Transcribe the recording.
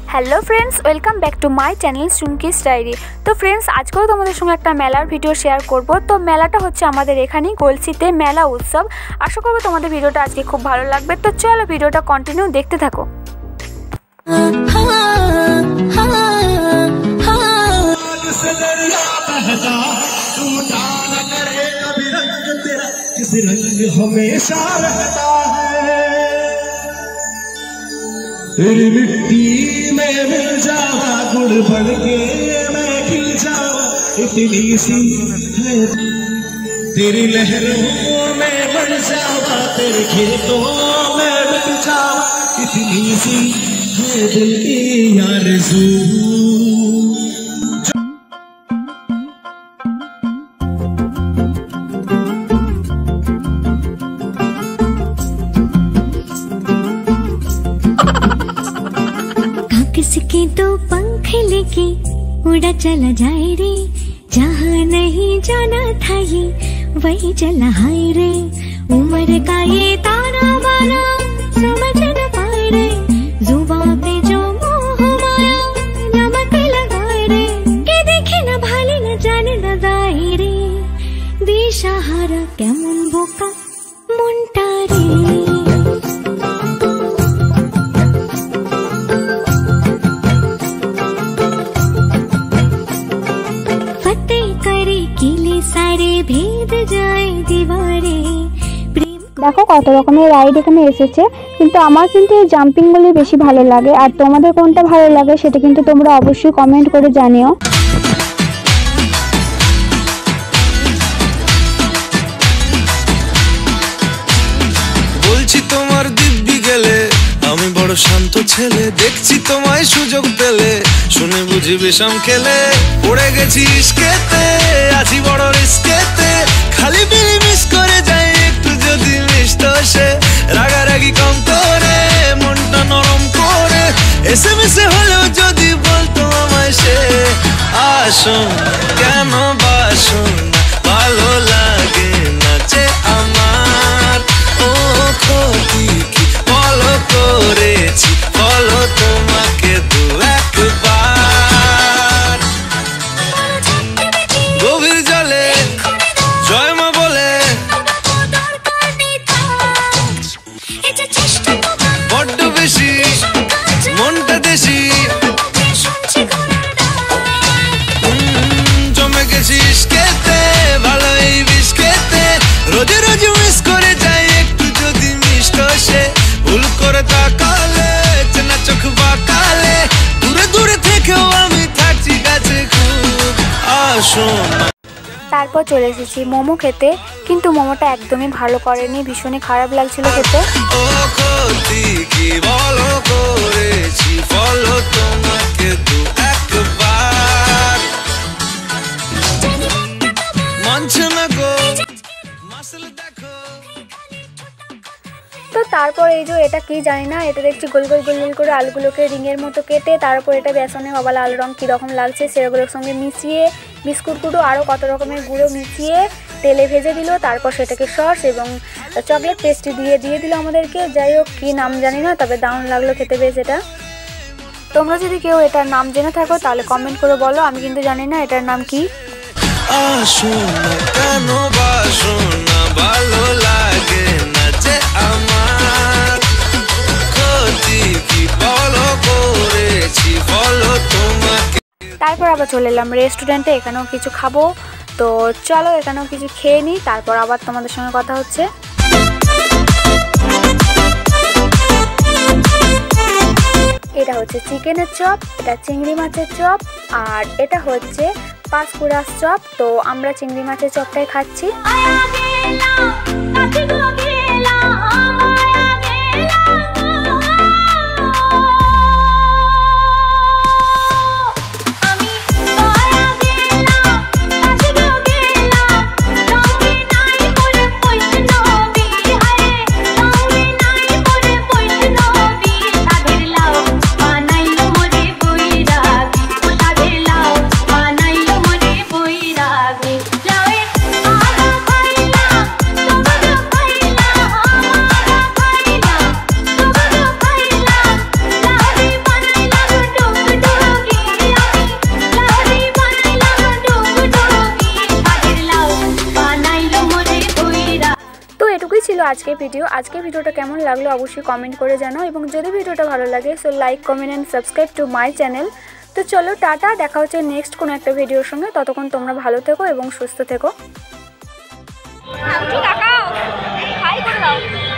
Hello friends welcome back to my channel Chumki's diary. तो friends आज के तुम्हारे संगे एक मेलार भिडियो शेयर करब। तो मेलाटा होच्छे आमादेर एखानेई गलसिते मेला उत्सव। आशा करब तुम्हारे भिडियोटा आज के खूब भालो लागबे। तो चलो भिडियोटा कन्टिन्यू देखते थाको। तेरी मिट्टी में मिल जावा गुड़ बन के मैं खिल जावा इतनी सी है तेरी लहरों में बन जावा तेरे खेतों में मिल जावा इतनी सी है दिल की आरज़ू। किसके दो पंख लेके उड़ा चला जाए रे, जहाँ नहीं जाना था ये वही चला हाय रे। उम्र का ये ताना बाना समझ न पाए रे, जुबान पे जो मोह माया नमक लगाए रे। के देखे न भाले न जाने न दाए रे, दिशाहारा केमन बोका मुंटा रे। देखो कत रकमेर राइड एखाने एसेছে কিন্তু আমার কিন্তু এই জাম্পিং গুলো বেশি ভালো লাগে। আর তোমাদের কোনটা ভালো লাগে সেটা কিন্তু তোমরা অবশ্যই কমেন্ট করে জানিও। বলছি তোমার দিব্যি গেলে আমি বড় শান্ত ছেলে, দেখছি তোমায় সুযোগ পেলে শুনে বুঝি বিষম খেলে। পড়ে গেছি ইশকেতে আছি বড় রিস্কেতে, খালি বিলি মিস করে যাই একটু যদি মিষ্ট সে। রাগারাগি কম করে মনটা নরম করে এসএমএসে হলেও যদি বলতো আমায় সে। আসুন কেন বাসুন ভালো লাগে না যে আমার, ও ক্ষতি কি বলো করেছি বলো তোমাকে দু একবার। গভীর জলে জয় মা বলে বড্ড বেশি মনটা দেশি, জমে গেছি ইশকেতে ভালো এই বিষ খেতে। রোজে রোজ মিস করে যাই একটু যদি মিষ্ট সে। ভুল করে তাকালে চেনা চোখ বাঁকালে দূরে দূরে থেকেও আমি থাকছি কাছে খুব। আসুন তারপর চলে এসেছি মোমো খেতে, কিন্তু মোমোটা একদমই ভালো করেনি, ভীষণই খারাপ লাগছিল খেতে। ও ক্ষতি কি বলো করেছি বলো তোমাকে দু একবার। মানছে না গো মাসল দেখো। তো তারপর এই যে এটা কি জানি না, এটা দেখছি গোল গোল গোল গোল করে আলুগুলোকে রিংয়ের মতো কেটে তারপর এটা বেসনে বাবা লাল রং কীরকম লাগছে সেগুলোর সঙ্গে মিশিয়ে বিস্কুট গুঁড়ো আরও কত রকমের গুঁড়ো মিশিয়ে তেলে ভেজে দিল। তারপর সেটাকে সস এবং চকলেট পেস্ট্রি দিয়ে দিল আমাদেরকে। যাই হোক কী নাম জানি না, তবে দারুণ লাগলো খেতে বেশ এটা। তোমরা যদি কেউ এটার নাম জেনে থাকো তাহলে কমেন্ট করে বলো, আমি কিন্তু জানি না এটার নাম কি। আসুন কেন বাসুন না ভালো লাগে না যে আমার, ক্ষতি কি বলো করেছি বলো তোমাকে। তারপর আবার চলে এলাম রেস্টুরেন্টে, এখানেও কিছু খাবো। তো চলো এখানেও কিছু খেয়ে নিই, তারপর আবার তোমাদের সঙ্গে কথা হচ্ছে। এটা হচ্ছে চিকেনের চপ, এটা চিংড়ি মাছের চপ, আর এটা হচ্ছে পাঁচকুড়ার চপ। তো আমরা চিংড়ি মাছের চপটাই খাচ্ছি। ছিল আজকের ভিডিওটা কেমন লাগলো অবশ্যই কমেন্ট করে জানাও, এবং যদি ভিডিওটা ভালো লাগে so like comment and subscribe to my channel. তো চলো টাটা, দেখা হচ্ছে নেক্সট কোনো একটা ভিডিওর সঙ্গে। ততক্ষণ তোমরা ভালো থেকো এবং সুস্থ থেকো।